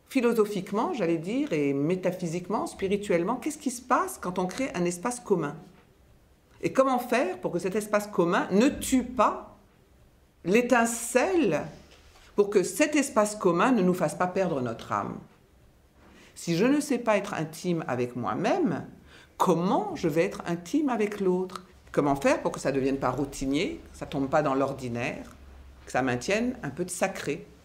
philosophiquement, j'allais dire, et métaphysiquement, spirituellement, qu'est-ce qui se passe quand on crée un espace commun? Et comment faire pour que cet espace commun ne tue pas l'étincelle, pour que cet espace commun ne nous fasse pas perdre notre âme? Si je ne sais pas être intime avec moi-même, comment je vais être intime avec l'autre? Comment faire pour que ça ne devienne pas routinier, que ça ne tombe pas dans l'ordinaire, que ça maintienne un peu de sacré?